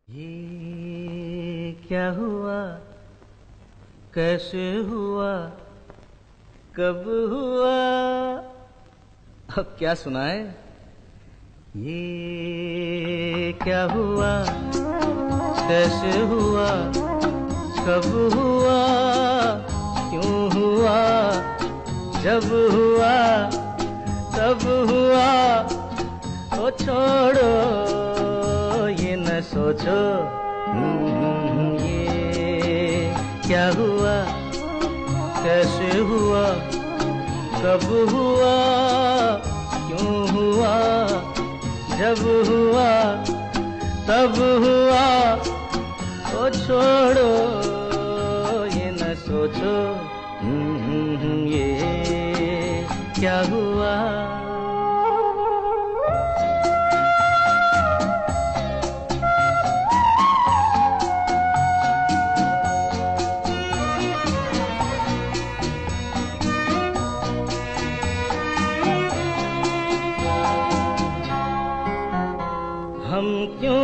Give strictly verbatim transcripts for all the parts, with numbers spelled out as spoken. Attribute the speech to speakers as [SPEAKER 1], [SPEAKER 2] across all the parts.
[SPEAKER 1] ये क्या हुआ, कैसे हुआ, कब हुआ, अब क्या सुनाए। ये क्या हुआ, कैसे हुआ, कब हुआ, क्यों हुआ, जब हुआ तब हुआ। ओ छोड़ो ये न सोचो, ये क्या हुआ, कैसे हुआ, कब हुआ, क्यों हुआ, जब हुआ तब हुआ। ओ छोड़ो ये न सोचो, ये क्या हुआ। हम क्यों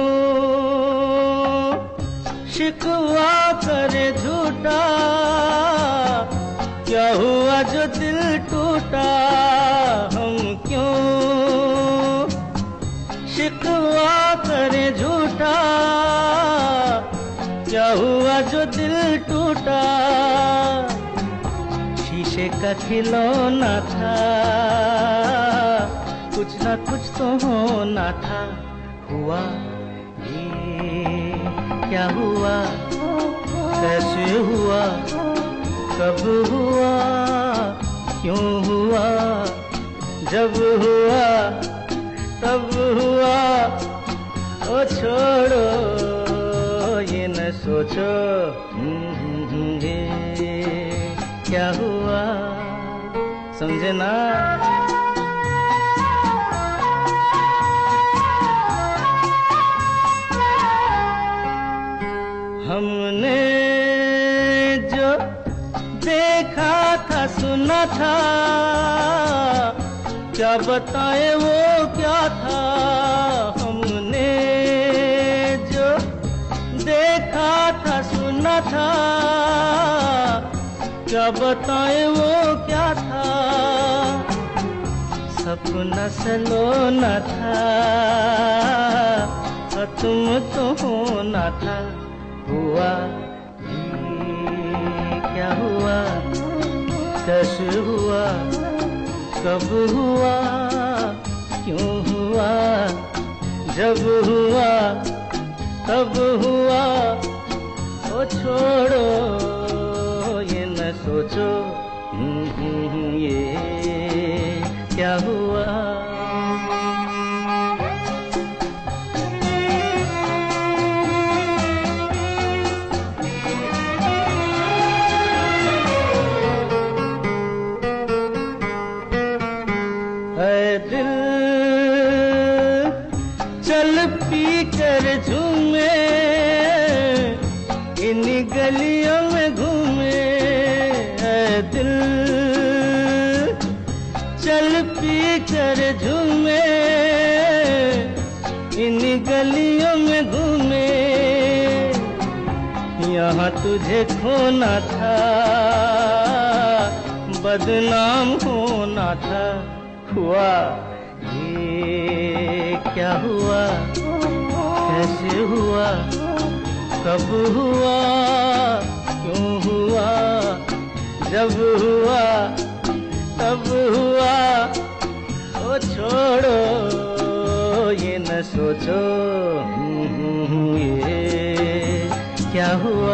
[SPEAKER 1] शिकवा करे झूठा, क्या हुआ जो दिल टूटा। हम क्यों शिकवा करे झूठा, क्या हुआ जो दिल टूटा। शीशे का खिलौना था, कुछ ना कुछ तो होना था। हुआ ये क्या हुआ, कैसे हुआ, कब हुआ, क्यों हुआ, जब हुआ तब हुआ। ओ छोड़ो ये न सोचो, ये क्या हुआ। समझे ना। हमने जो देखा था सुना था, क्या बताए वो क्या था। हमने जो देखा था सुना था, क्या बताए वो क्या था। सपना सलोना था, तुम तो होना था। हुआ ये क्या हुआ, कैसे हुआ, कब हुआ, क्यों हुआ, जब हुआ तब हुआ। ओ छोड़ो ये न सोचो, ये क्या हुआ। दिल चल पी कर झूमे, इन गलियों में घूमे। दिल चल पी कर झूमे, इन गलियों में घूमे। यहाँ तुझे खोना था, बदनाम होना था। हुआ ये क्या हुआ, कैसे हुआ, कब हुआ, क्यों हुआ, जब हुआ तब हुआ। ओ छोड़ो ये न सोचो, ये क्या हुआ।